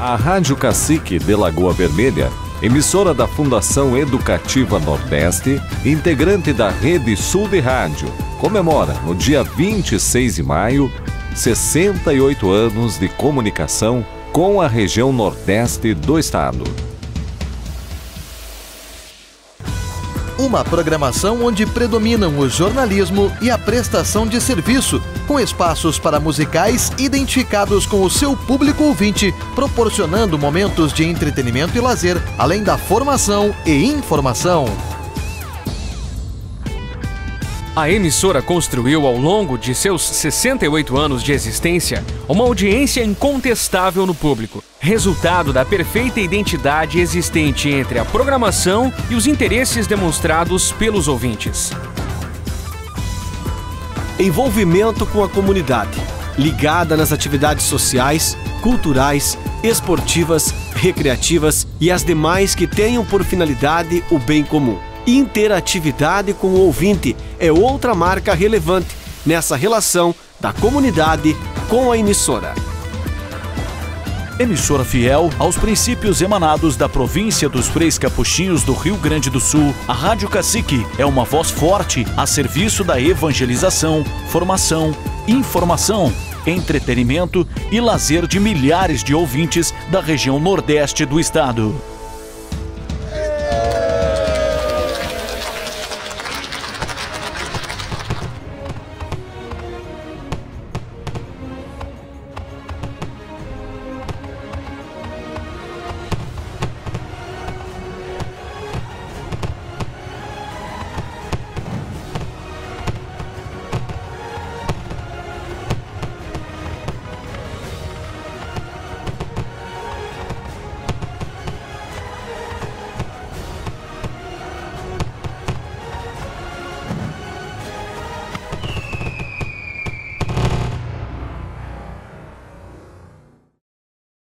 A Rádio Cacique de Lagoa Vermelha, emissora da Fundação Educativa Nordeste, integrante da Rede Sul de Rádio, comemora no dia 26 de maio 68 anos de comunicação com a região Nordeste do estado. Uma programação onde predominam o jornalismo e a prestação de serviço, com espaços para musicais identificados com o seu público ouvinte, proporcionando momentos de entretenimento e lazer, além da formação e informação. A emissora construiu ao longo de seus 68 anos de existência uma audiência incontestável no público, resultado da perfeita identidade existente entre a programação e os interesses demonstrados pelos ouvintes. Envolvimento com a comunidade, ligada nas atividades sociais, culturais, esportivas, recreativas e as demais que tenham por finalidade o bem comum. Interatividade com o ouvinte é outra marca relevante nessa relação da comunidade com a emissora. Emissora fiel aos princípios emanados da província dos Freis Capuchinhos do Rio Grande do Sul, a Rádio Cacique é uma voz forte a serviço da evangelização, formação, informação, entretenimento e lazer de milhares de ouvintes da região Nordeste do estado.